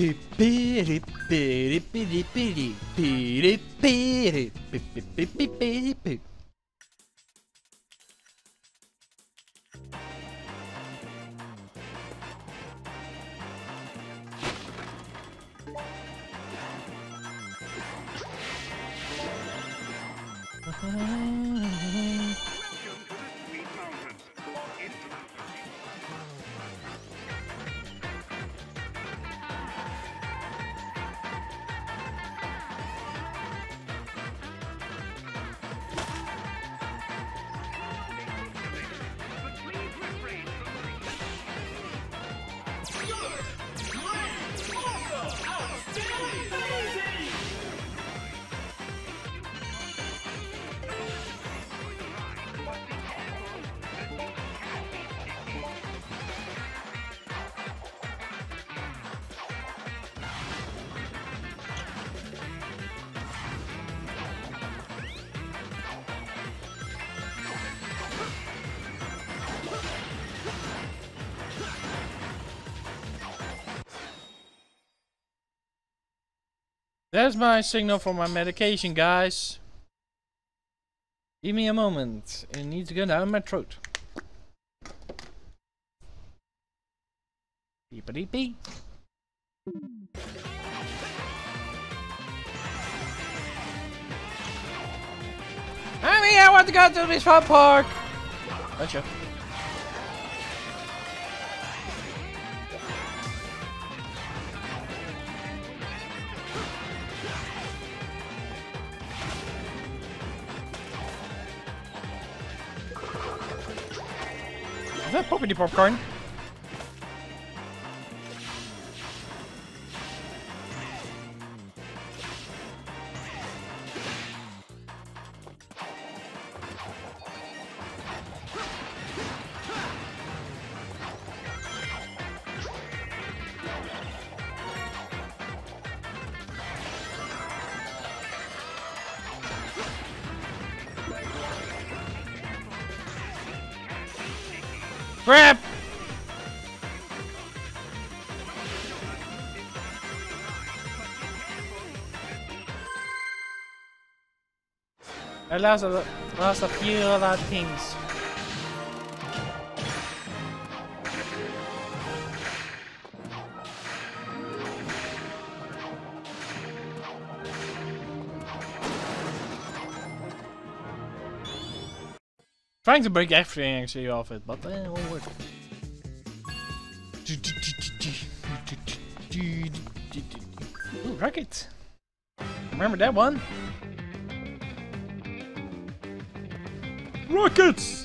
There's my signal for my medication, guys. Give me a moment. It needs to go down my throat. Beep-a-dee-beep. I want to go to this fun park. Gotcha. Is that poppity popcorn? Crap! I lost a few other things. Trying to break everything actually off it, but it won't work. Ooh, rocket! Remember that one? Rockets!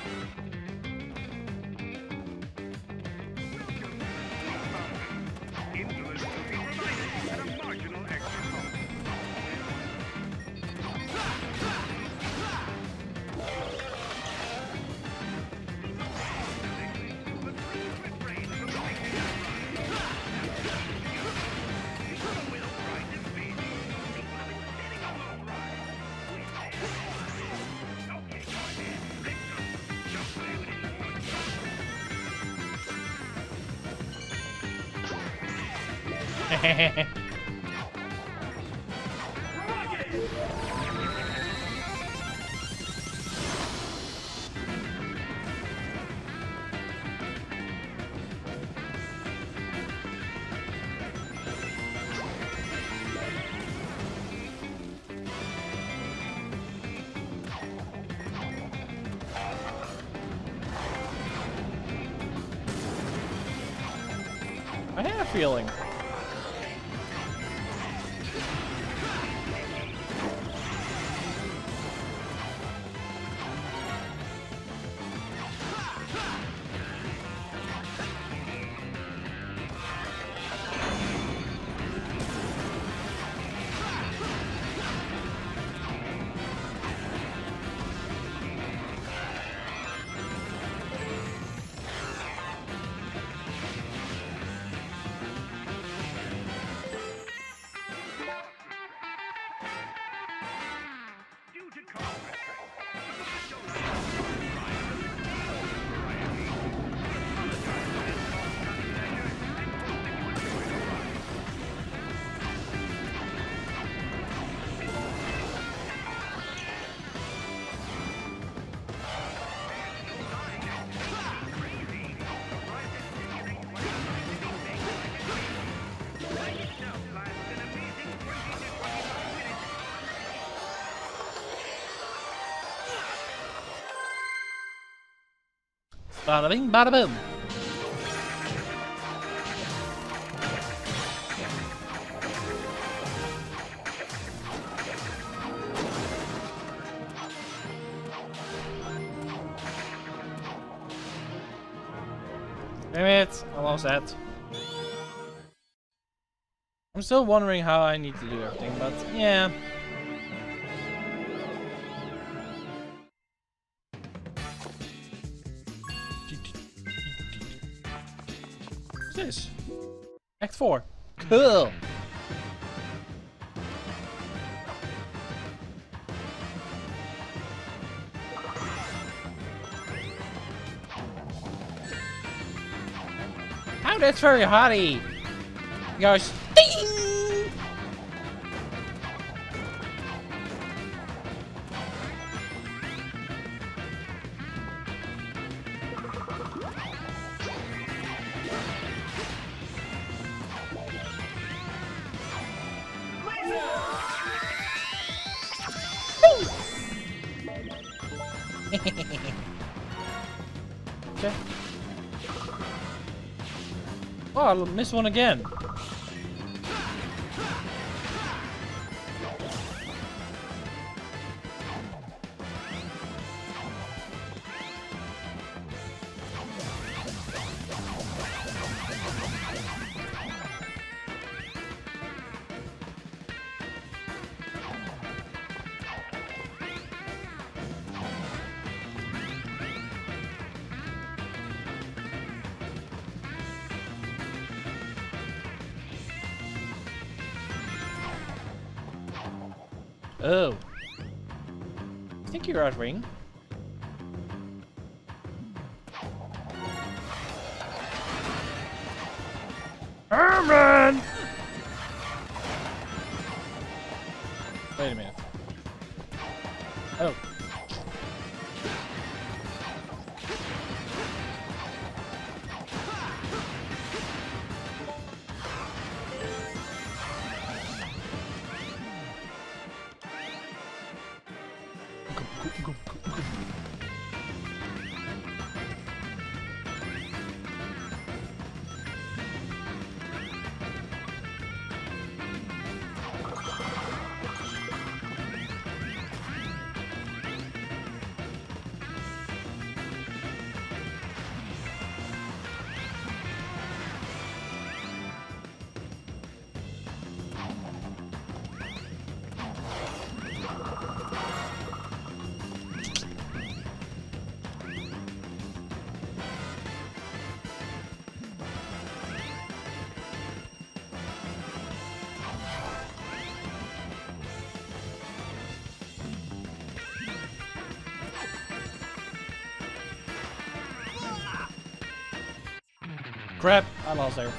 I had a feeling. Bada bing, bada boom. Damn it, I lost that. I'm still wondering how I need to do everything, but yeah. What's this? Act 4. Cool. Oh, that's very hotty. He goes, ding! Okay. Oh, I missed one again. Oh. I think you're out, Ring. Herman! Wait a minute. Oh. Crap, I lost there.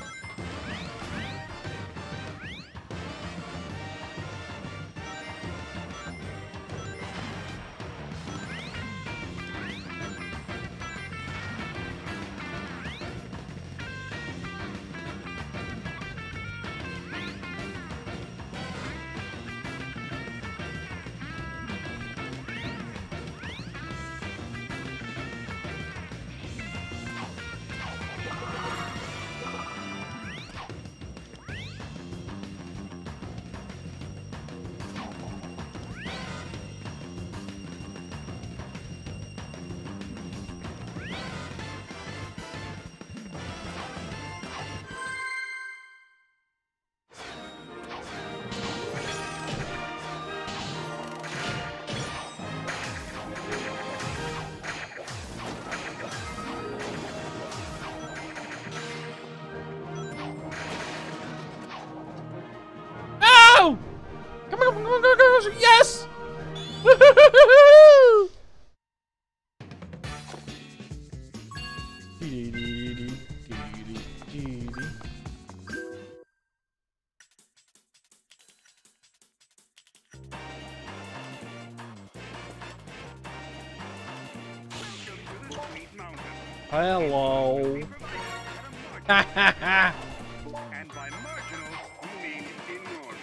Yes! Hello. Ha ha ha. And by marginal, you mean enormous.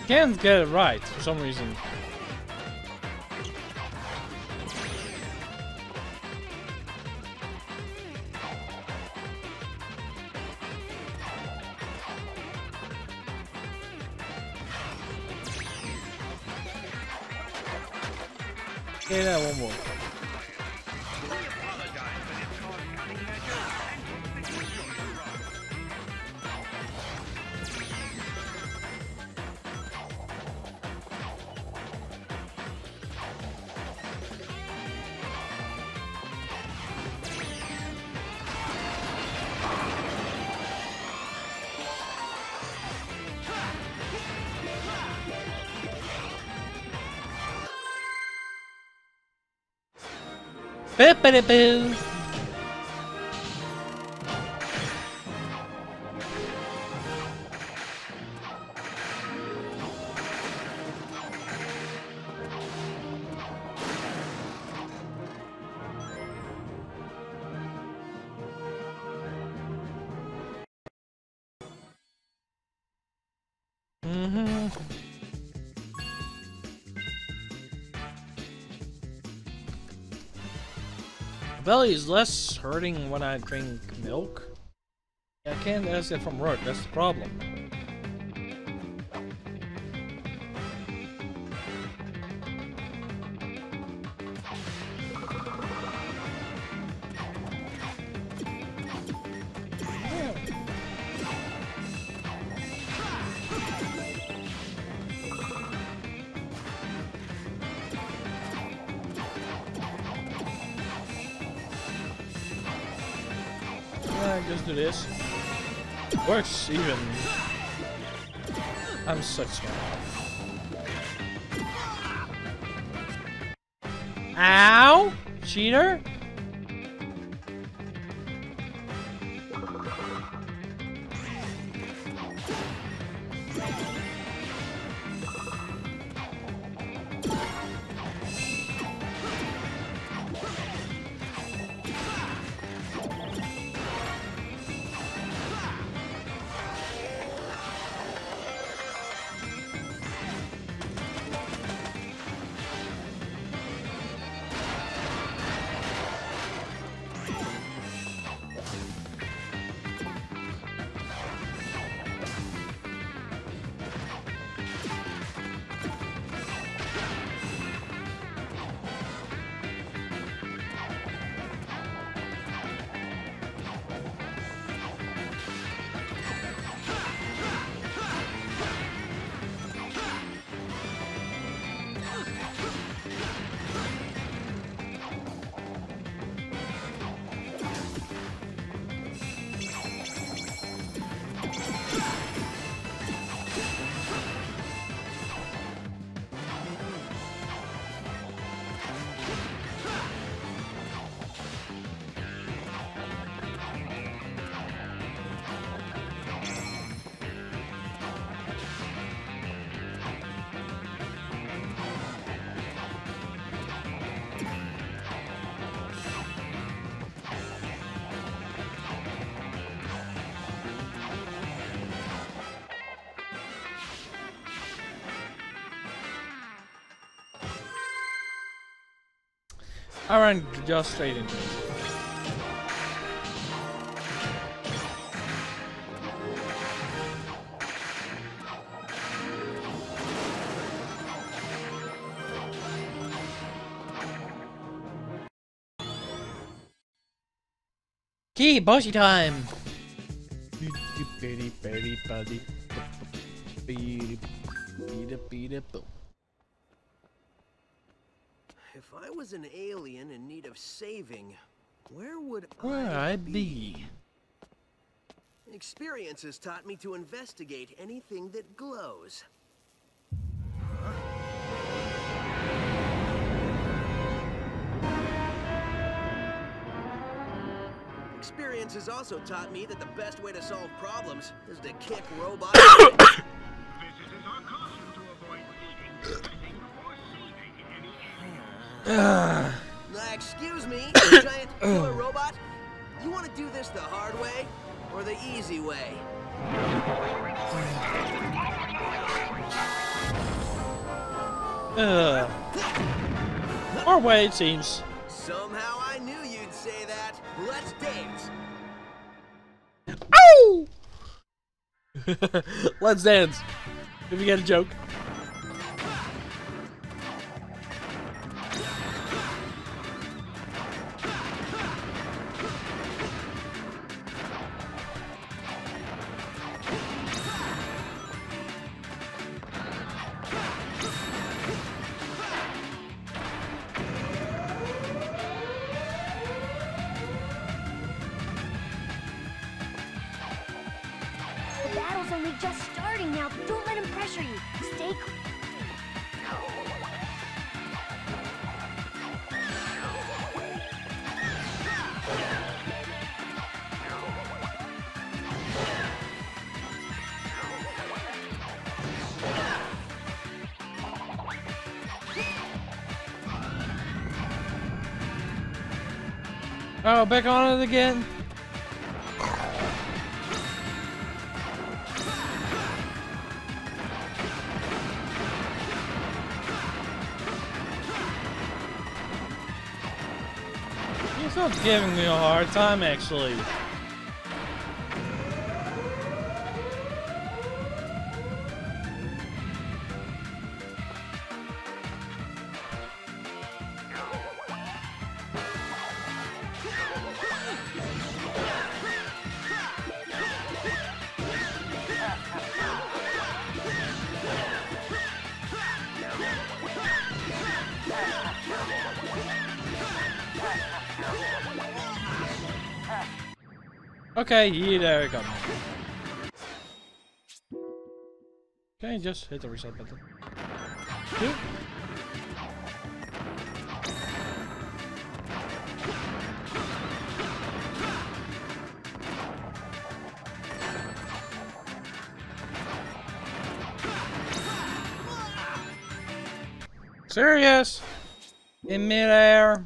Can't get it right for some reason. Okay, that one more. Boo. Belly is less hurting when I drink milk. I can't ask it from work, that's the problem. Just do this. Works even. I'm such smart. Ow! Cheater! I ran just straight into it. Key, bossy time! If I was an alien in need of saving, where would I be? Experience has taught me to investigate anything that glows. Experience has also taught me that the best way to solve problems is to kick robots. Visitors are cautioned to avoid eating, dressing, or seeing any. Excuse me, giant killer robot. You want to do this the hard way or the easy way? Or way it seems. Somehow I knew you'd say that. Let's dance. Ow! Let's dance. If you get a joke. The battle's only just starting now. Don't let him pressure you. Stay calm. Oh, back on it again. He's not giving me a hard time, actually. Okay, yeah, there we go. Okay, just hit the reset button. Cute. Serious? In midair?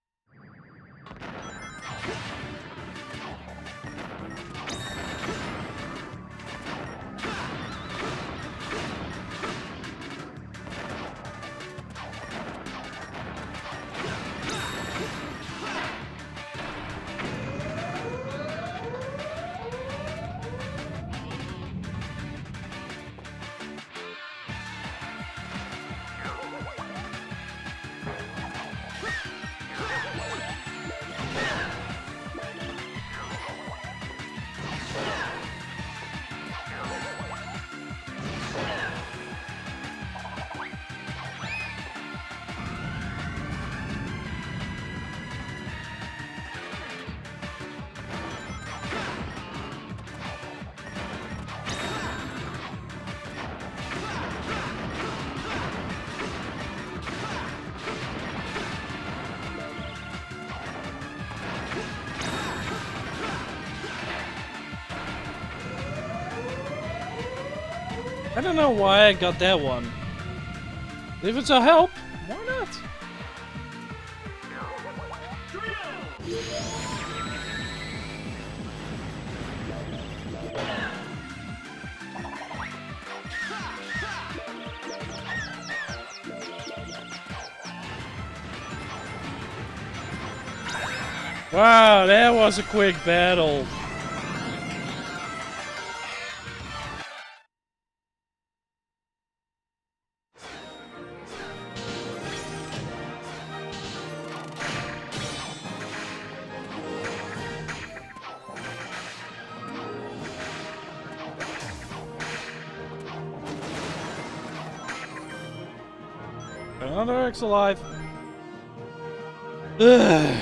I don't know why I got that one. If it's a help, why not? Wow, that was a quick battle. Another X alive. Ugh.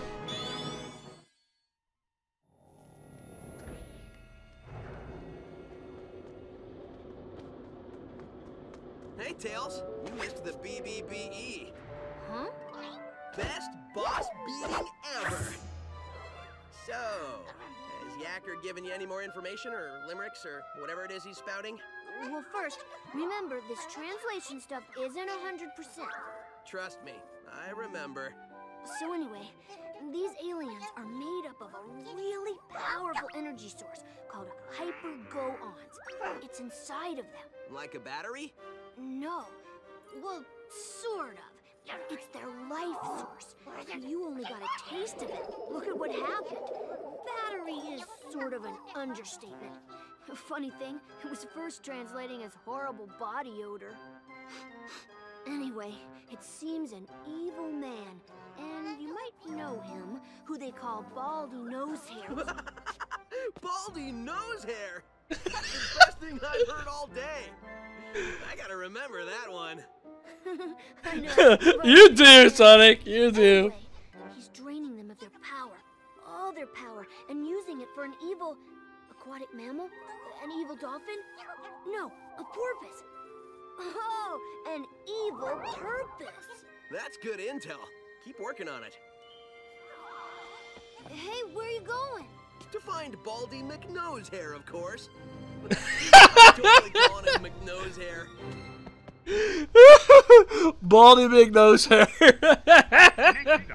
Hey, Tails, you missed the BBBE. Huh? Best boss beating ever. So, has Yacker given you any more information or limericks or whatever it is he's spouting? Well, first, remember, this translation stuff isn't 100%. Trust me, I remember. So anyway, these aliens are made up of a really powerful energy source called hyper-go-ons. It's inside of them. Like a battery? No, Well, sort of. It's their life source. You only got a taste of it. Look at what happened. Battery is sort of an understatement. Funny thing, it was first translating as horrible body odor. Anyway, it seems an evil man, and you might know him, who they call Baldy Nosehair. Baldy Nosehair! That's the best thing I've heard all day. I gotta remember that one. I know. You do, Sonic. You do. Anyway, he's draining them of their power, all their power, and using it for an evil aquatic mammal, an evil dolphin. No, a porpoise. Oh, an evil purpose. That's good intel. Keep working on it. Hey, where are you going? To find Baldy McNosehair, of course. I'm totally calling him McNosehair. Baldy big nose hair. Nick,